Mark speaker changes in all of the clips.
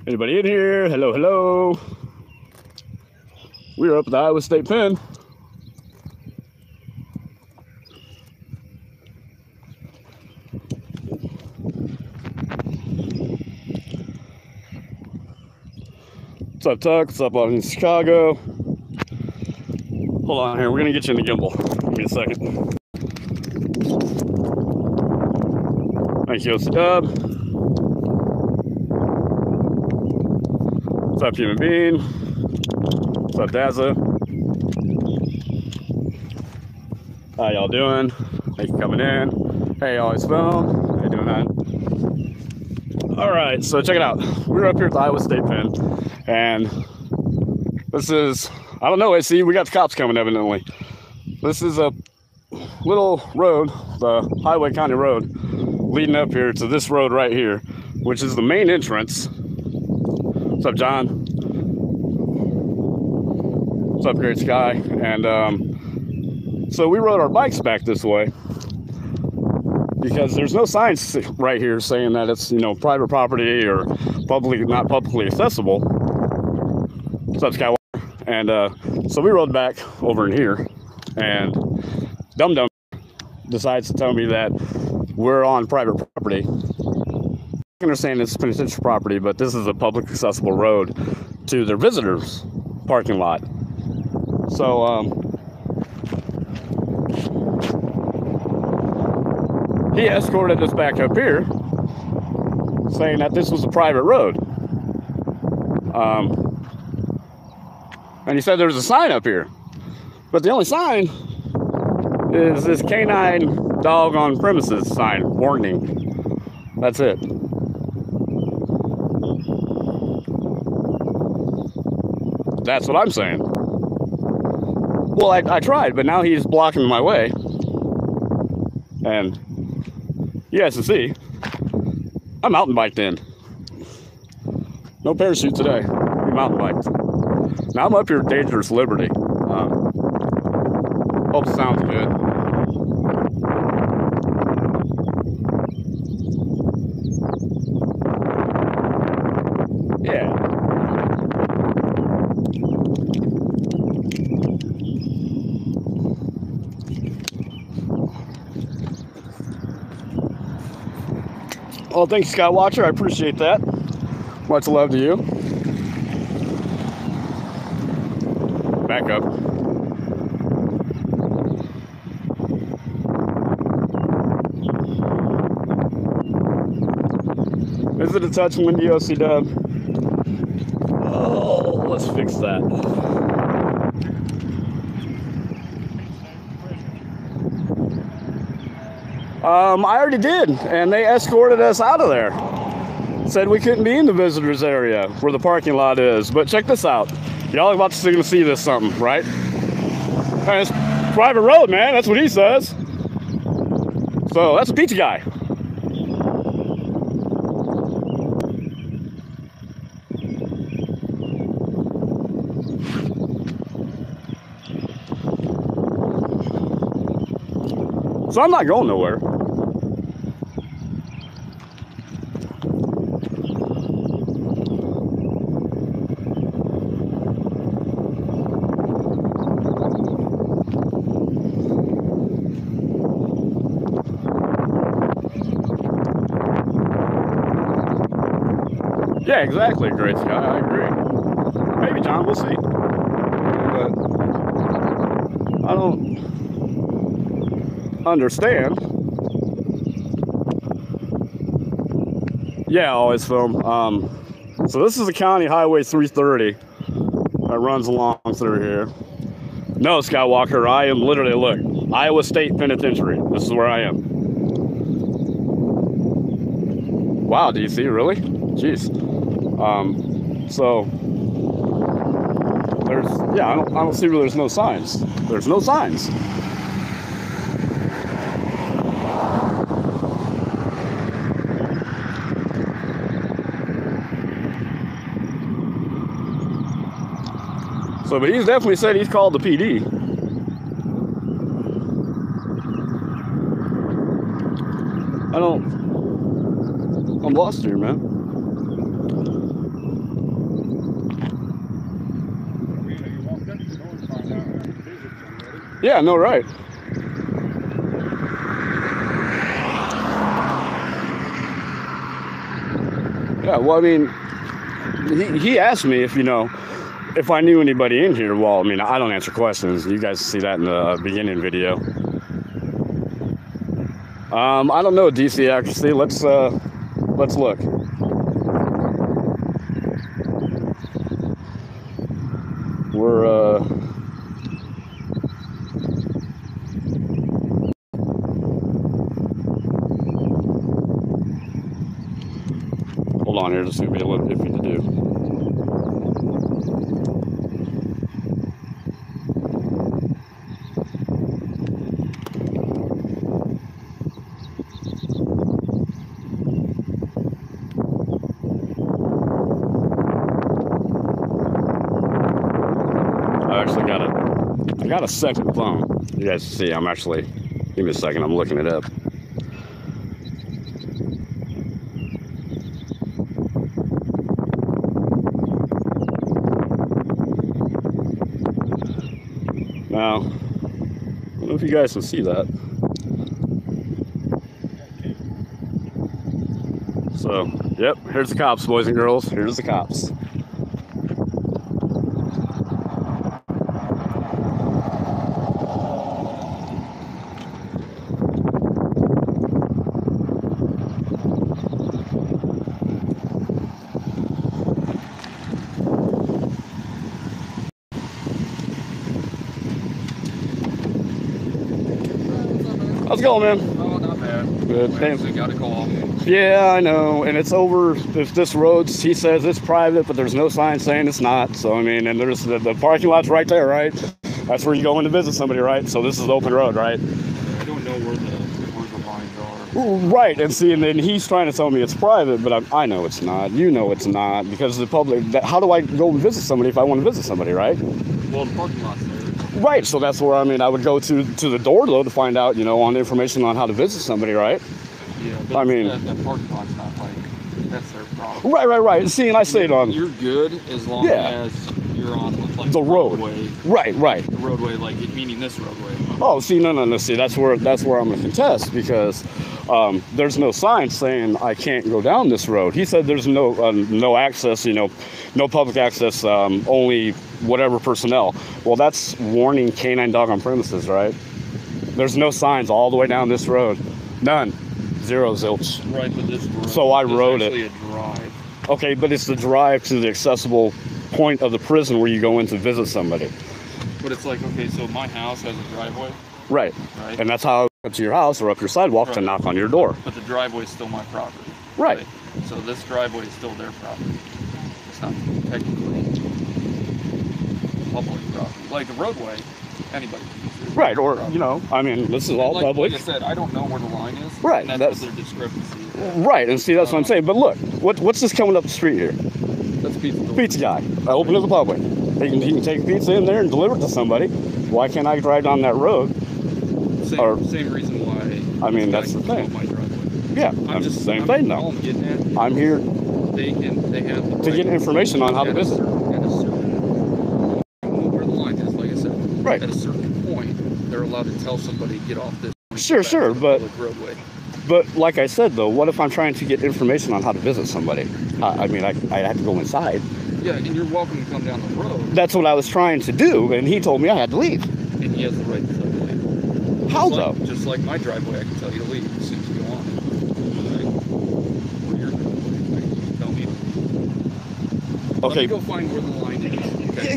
Speaker 1: Anybody in here? Hello, hello. We're up at the Iowa State Pen. What's up, Tuck? What's up out in Chicago? Hold on here. We're going to get you in the gimbal. Give me a second. Thank you, Dub. What's up, Human Being? What's up, Dazza? How y'all doing? Thank you for coming in. Hey, Always Film. How you doing, man? All right, so check it out. We're up here at the Iowa State Pen, and this is, I don't know, see, we got the cops coming, evidently. This is a little road, the Highway County Road, leading up here to this road right here, which is the main entrance. What's up, John? What's up, Great Sky? And so we rode our bikes back this way because there's no signs right here saying that it's, you know, private property or not publicly accessible. What's up, Skywalker? And so we rode back over in here, and Dum Dum decides to tell me that we're on private property. I understand it's penitentiary property, but this is a public accessible road to their visitors parking lot. So he escorted us back up here, saying that this was a private road. And he said there was a sign up here, but the only sign is this canine dog on premises sign, warning. That's it. That's what I'm saying. Well, I tried, but now he's blocking my way. And you guys can see, I mountain biked in. No parachute today. We mountain biked. Now I'm up here at Dangerous Liberty. Hope it sounds good. Yeah. Well, thanks, Skywatcher. I appreciate that. Much love to you. Back up. Is it a touch windy, OC Dub? Oh, let's fix that. I already did, and they escorted us out of there. Said we couldn't be in the visitors area where the parking lot is. But check this out. Y'all are about to see this something, right? And it's private road, man. That's what he says. So that's a pizza guy. So I'm not going nowhere. Yeah, exactly, Great Sky. I agree. Maybe, John, we'll see. But I don't understand. Yeah, Always Film. So this is the County Highway 330 that runs along through here. No, Skywalker, I am literally, look, Iowa State Penitentiary. This is where I am. Wow, DC, really? Jeez. So there's, yeah, I don't see where there's no signs. There's no signs. So, but he's definitely said he's called the PD. I'm lost here, man. Yeah, no, right. Yeah, well, I mean, he asked me if, if I knew anybody in here. Well, I mean, I don't answer questions. You guys see that in the beginning video. I don't know, DC accuracy. Let's look. We're hold on here. This is gonna be a little iffy to do. I got a second phone. You guys see, I'm actually, give me a second, I'm looking it up. Now, I don't know if you guys can see that. So, yep, here's the cops, boys and girls. Here's the cops. How's it going, man?
Speaker 2: Oh, not bad.
Speaker 1: Good.
Speaker 2: I got a call.
Speaker 1: Yeah, I know. And it's over. If this road, he says it's private, but there's no sign saying it's not. So, I mean, and there's the parking lot's right there, right? That's where you go in to visit somebody, right? So this is open road, right?
Speaker 2: I don't know where the lines are.
Speaker 1: Right. And see, and then he's trying to tell me it's private, but I know it's not. You know it's not, because the public, how do I go and visit somebody if I want to visit somebody, right?
Speaker 2: Well, the parking lot's there.
Speaker 1: Right, so that's where, I mean, I would go to the door, though, to find out, on information on how to visit somebody, right?
Speaker 2: Yeah, but
Speaker 1: I mean,
Speaker 2: that parking lot's not like, that's their problem.
Speaker 1: Right. See, and I say it on...
Speaker 2: You're good as long as you're on, like,
Speaker 1: the roadway. Right.
Speaker 2: The roadway, like, meaning this roadway.
Speaker 1: Oh, see, no, see, that's where I'm going to contest, because there's no sign saying I can't go down this road. He said there's no access, no public access, only whatever personnel. Well, that's warning canine dog on premises, right? There's no signs all the way down this road. None. Zero zilch.
Speaker 2: Right, but this road,
Speaker 1: so I rode it.
Speaker 2: A drive.
Speaker 1: Okay, but it's the drive to the accessible point of the prison where you go in to visit somebody.
Speaker 2: But it's like, okay, so my house has a driveway.
Speaker 1: Right. And that's how I go to your house or up your sidewalk to knock on your door.
Speaker 2: But the driveway is still my property.
Speaker 1: Right.
Speaker 2: So this driveway is still their property. It's not technically public property. Like the roadway, anybody can use it.
Speaker 1: Right, or, I mean, this is all public.
Speaker 2: Like I said, I don't know where the line is.
Speaker 1: Right.
Speaker 2: And that's what their discrepancy is.
Speaker 1: Right, and see, that's what I'm saying. But look, what's this coming up the street here?
Speaker 2: That's pizza.
Speaker 1: Pizza guy. Open to the public. He can take pizza in there and deliver it to somebody. Why can't I drive down that road?
Speaker 2: Same reason why.
Speaker 1: I mean, that's the thing.
Speaker 2: My driveway.
Speaker 1: Yeah, I'm just same thing though.
Speaker 2: All I'm getting at.
Speaker 1: I'm here
Speaker 2: They have
Speaker 1: to get information on how to visit.
Speaker 2: I don't know where the line is, like I said.
Speaker 1: Right.
Speaker 2: At a certain point, they're allowed to tell somebody get off this.
Speaker 1: Sure, but
Speaker 2: roadway.
Speaker 1: But like I said though, what if I'm trying to get information on how to visit somebody? I mean, I have to go inside.
Speaker 2: Yeah, and you're welcome to come down the road.
Speaker 1: That's what I was trying to do, and he told me I had to leave.
Speaker 2: And he has the right to tell you to leave.
Speaker 1: How though?
Speaker 2: Just like my driveway, I can tell you to leave as soon as you go on it. Right? Or your driveway, you tell me to leave.
Speaker 1: Okay.
Speaker 2: Let me go find where the line is. Okay?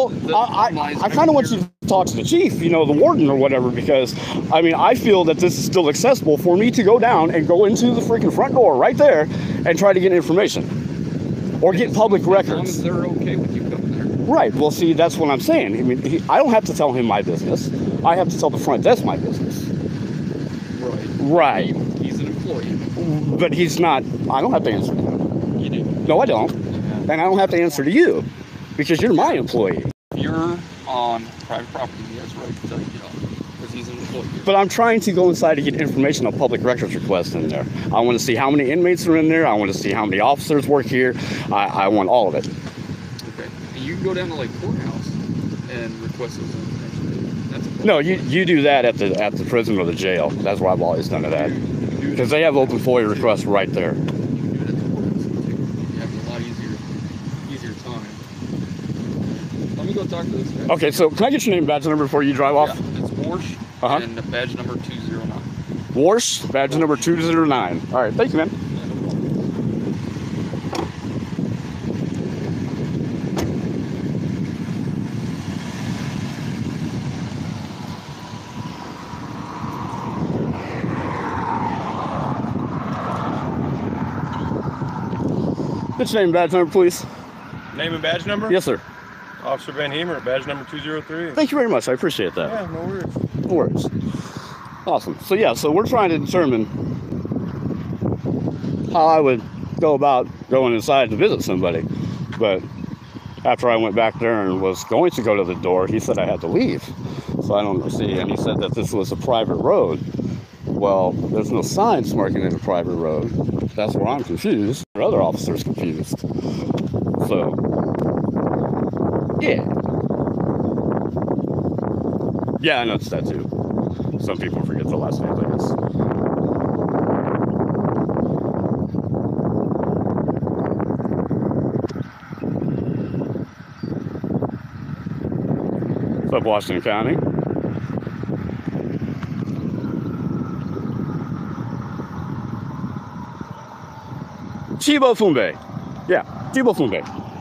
Speaker 1: I kind of want you to talk to the chief, the warden or whatever, because, I mean, I feel that this is still accessible for me to go down and go into the freaking front door right there and try to get information. Or get public records.
Speaker 2: As long as they're okay with you coming there.
Speaker 1: Right. Well, see, that's what I'm saying. I mean, I don't have to tell him my business. I have to tell the front desk my business. Right.
Speaker 2: He's an employee.
Speaker 1: But he's not. I don't have to answer to him.
Speaker 2: You do.
Speaker 1: No, I don't. And I don't have to answer to you because you're my employee.
Speaker 2: If you're on private property, he has the right to tell you to get off because he's an employee.
Speaker 1: But I'm trying to go inside to get information on public records requests in there. I want to see how many inmates are in there. I want to see how many officers work here. I want all of it.
Speaker 2: Okay. And you can go down to like courthouse and request those information. That's
Speaker 1: No, you do that at the prison or the jail. That's where I've always done it at. Because they have open FOIA requests right there.
Speaker 2: do it at the courts. You have a lot easier time. Let me go talk to this guy.
Speaker 1: Okay, so can I get your name and badge number before you drive off?
Speaker 2: Yeah, it's Warsh and the badge number 209.
Speaker 1: Warsh, badge number 209. All right, thank you, man. What's your name and badge number, please?
Speaker 3: Name and badge number?
Speaker 1: Yes, sir.
Speaker 3: Officer Van Heemer, badge number 203.
Speaker 1: Thank you very much. I appreciate that.
Speaker 3: Yeah, no worries.
Speaker 1: No worries. Awesome. So yeah, so we're trying to determine how I would go about going inside to visit somebody. But after I went back there and was going to go to the door, he said I had to leave. So I don't see, and he said that this was a private road. Well, there's no signs marking it a private road. That's where I'm confused. Or other officers confused. So, yeah. Yeah, I noticed that too. Some people forget the last names, I guess. What's up, Washington County? Chibo Fumbe. Yeah, Chibo Fumbe.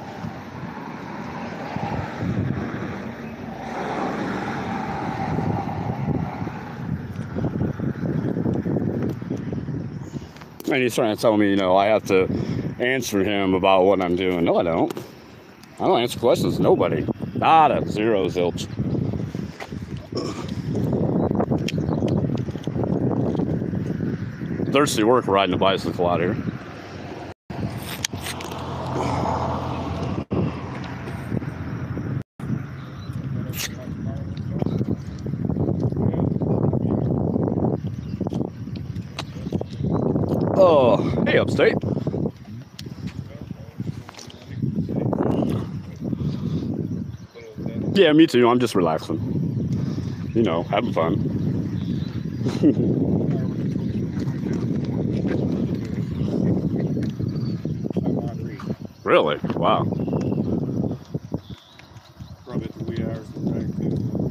Speaker 1: And he's trying to tell me, you know, I have to answer him about what I'm doing. No, I don't. I don't answer questions to nobody. Nada. Zero, zilch. Thirsty work riding a bicycle out here. Oh, hey, Upstate. Yeah, me too. I'm just relaxing. You know, having fun. Really? Wow.
Speaker 3: Probably at the wee hours of the night, too.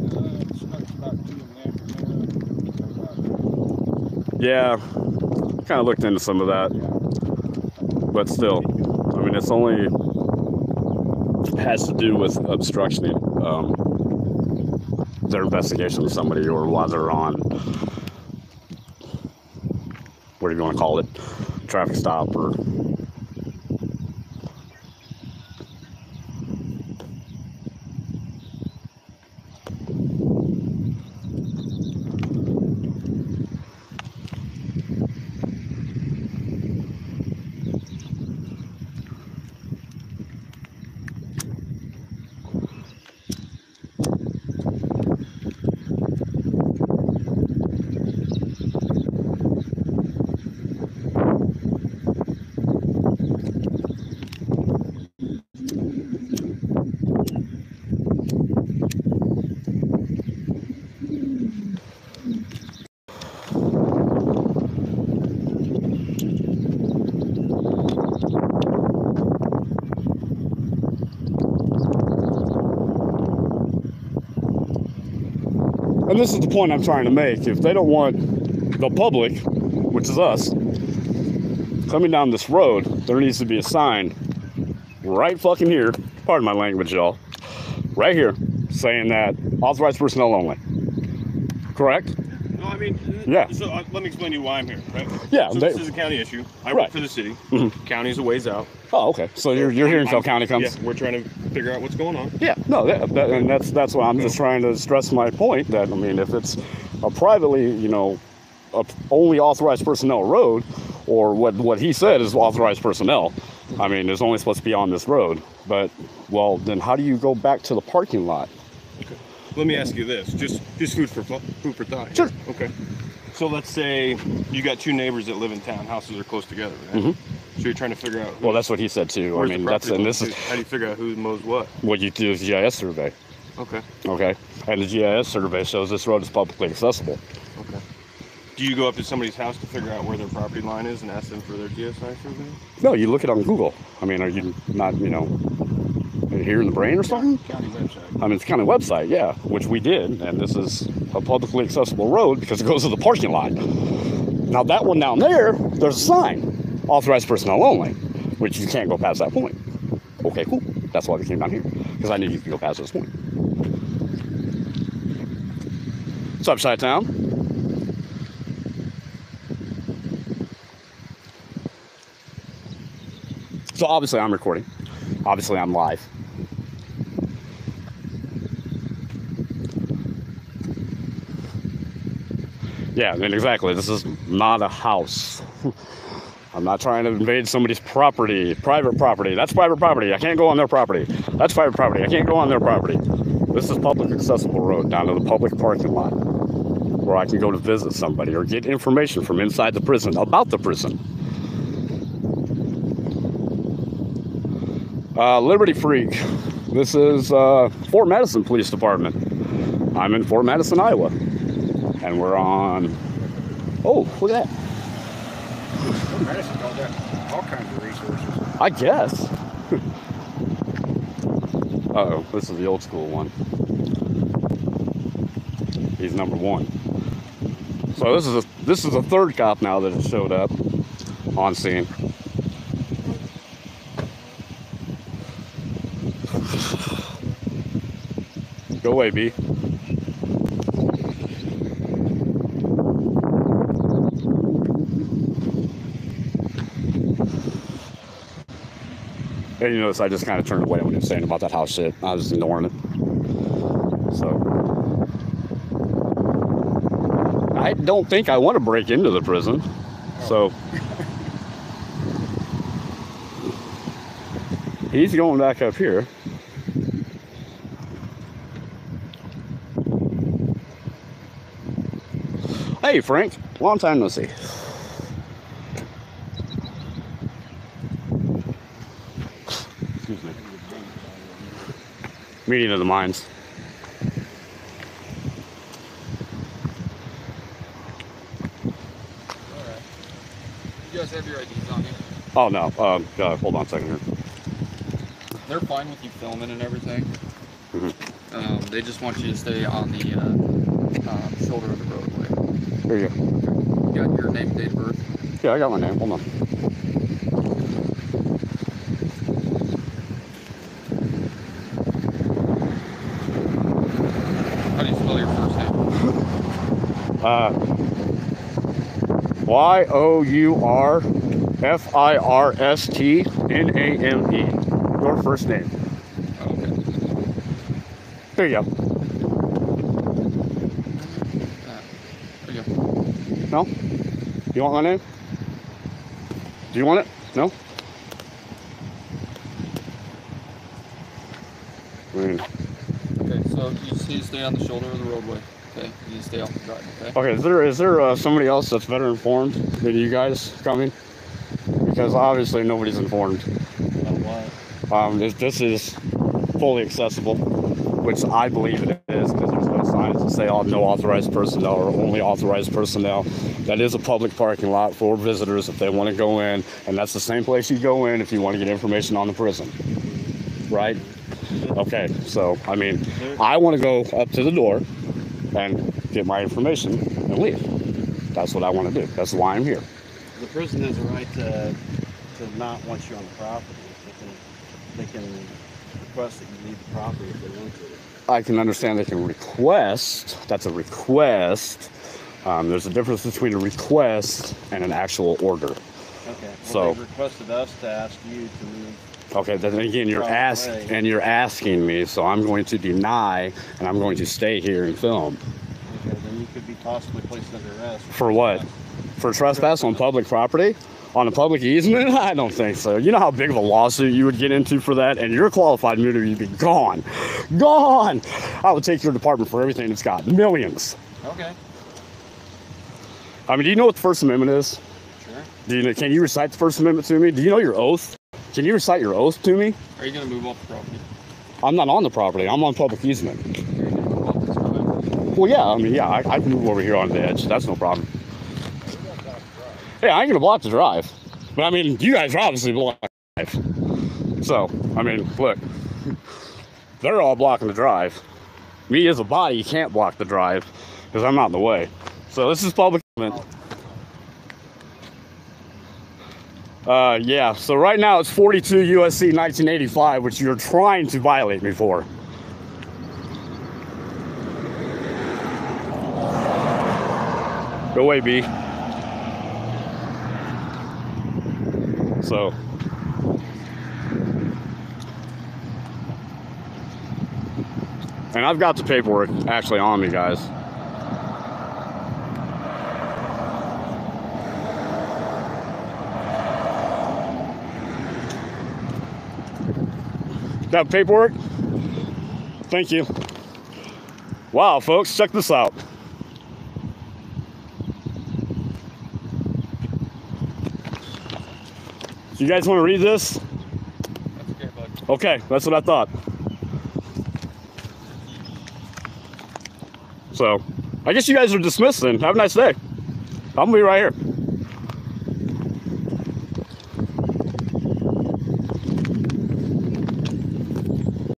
Speaker 1: Yeah, kind of looked into some of that. But still, I mean, it's only has to do with obstructing their investigation of somebody or while they're on, what do you want to call it, traffic stop or. And this is the point I'm trying to make. If they don't want the public, which is us, coming down this road, there needs to be a sign right fucking here, pardon my language, y'all, right here, saying that authorized personnel only. Correct?
Speaker 3: No, I mean,
Speaker 1: Yeah.
Speaker 3: So let me explain to you why I'm here, right?
Speaker 1: Yeah,
Speaker 3: So this is a county issue. I
Speaker 1: Right.
Speaker 3: work for the city.
Speaker 1: Mhm.
Speaker 3: County's a ways out.
Speaker 1: Oh, okay. So you're here until county comes?
Speaker 3: Yeah, we're trying to figure out what's going on.
Speaker 1: Yeah, no, and that's why I'm just trying to stress my point that, I mean, if it's a privately, you know, only authorized personnel road, or what he said is authorized personnel, I mean, there's only supposed to be on this road. But, well, then how do you go back to the parking lot?
Speaker 3: Okay. Let me ask you this, just food for thought.
Speaker 1: Sure.
Speaker 3: Okay. So let's say you got two neighbors that live in town. Houses are close together, right?
Speaker 1: Mhm.
Speaker 3: So you're trying to figure out.
Speaker 1: Well, that's what he said too. I
Speaker 3: where's the
Speaker 1: mean,
Speaker 3: property
Speaker 1: and
Speaker 3: line
Speaker 1: this is
Speaker 3: to. How do you figure out who mows what?
Speaker 1: what you do is GIS survey.
Speaker 3: Okay.
Speaker 1: Okay, and the GIS survey shows this road is publicly accessible.
Speaker 3: Okay. Do you go up to somebody's house to figure out where their property line is and ask them for their GSI survey?
Speaker 1: No, you look it on Google. I mean, are you not, here in the brain or something?
Speaker 2: County website.
Speaker 1: I mean, it's a county website, yeah, which we did, and this is a publicly accessible road because it goes to the parking lot. Now, that one down there, there's a sign, authorized personnel only, which you can't go past that point. Okay, cool. That's why we came down here, because I knew you could go past this point. What's up, Chi-Town? So obviously I'm recording. Obviously I'm live. Yeah, I mean, exactly. This is not a house. I'm not trying to invade somebody's property, private property. That's private property. I can't go on their property. That's private property. I can't go on their property. This is public accessible road down to the public parking lot where I can go to visit somebody or get information from inside the prison about the prison. Liberty Freak. This is Fort Madison Police Department. I'm in Fort Madison, Iowa. And we're on... Oh, look at that.
Speaker 2: Madison's got all kinds of resources.
Speaker 1: I guess. Uh-oh, this is the old school one. He's number one. So this is a third cop now that has showed up on scene. Go away, B. And you notice I just kind of turned away when he was saying about that house shit. I was just ignoring it. So I don't think I want to break into the prison. So he's going back up here. Hey Frank, long time no see. Excuse me. Meeting of the minds.
Speaker 2: Alright. You guys have your IDs on you?
Speaker 1: Oh no, hold on a second here.
Speaker 2: They're fine with you filming and everything.
Speaker 1: Mm-hmm.
Speaker 2: They just want you to stay on the shoulder of the roadway.
Speaker 1: Here you go.
Speaker 2: You got your name and date of birth?
Speaker 1: Yeah, I got my name. Hold on.
Speaker 2: How do you spell your first name?
Speaker 1: Yourfirstname. Your first name.
Speaker 2: Oh, okay.
Speaker 1: There you go.
Speaker 2: There you go.
Speaker 1: No? You want my name? Do you want it? No? I mean,
Speaker 2: Okay, so you just need to stay on the shoulder of the roadway. Okay, you need to stay off the drive. Okay.
Speaker 1: okay, is there somebody else that's better informed than you guys coming? Because obviously nobody's informed. This is fully accessible, which I believe it is, because there's no signs that say no authorized personnel or only authorized personnel. That is a public parking lot for visitors if they want to go in, and that's the same place you go in if you want to get information on the prison, right? Okay, so I mean, I want to go up to the door and get my information and leave. That's what I want to do. That's why I'm here.
Speaker 4: The prison has a right to not want you on the property. They can request that you leave the property if they want to.
Speaker 1: I can understand they can request. That's a request. There's a difference between a request and an actual order.
Speaker 4: Okay. Well,
Speaker 1: So
Speaker 4: they requested us to ask you to move.
Speaker 1: okay, then again, you're asking me, so I'm going to deny, and I'm going to stay here and film.
Speaker 4: Okay, then you could be possibly placed under arrest.
Speaker 1: For what? For trespass on public property? On a public easement? I don't think so. You know how big of a lawsuit you would get into for that? And you're qualified immunity, you'd be gone. Gone! I would take your department for everything it's got. Millions.
Speaker 4: Okay.
Speaker 1: I mean, do you know what the First Amendment is?
Speaker 4: Sure.
Speaker 1: Can you recite the First Amendment to me? Do you know your oath? Can you recite your oath to me?
Speaker 2: Are you gonna move off the property?
Speaker 1: I'm not on the property. I'm on public easement. Well, yeah, I mean, yeah, I can move over here on the edge. That's no problem. Yeah, I ain't gonna block the drive. But I mean, you guys are obviously blocking the drive. So, I mean, look. They're all blocking the drive. Me as a body can't block the drive because I'm not in the way. So this is public easement. Yeah, so right now it's 42 USC 1985, which you're trying to violate me for. Go away, B. So. And I've got the paperwork actually on me, guys. Got paperwork? Thank you. Wow, folks, check this out. You guys want to read this?
Speaker 2: That's okay, bud.
Speaker 1: Okay, that's what I thought. So, I guess you guys are dismissed then. Have a nice day. I'm gonna be right here.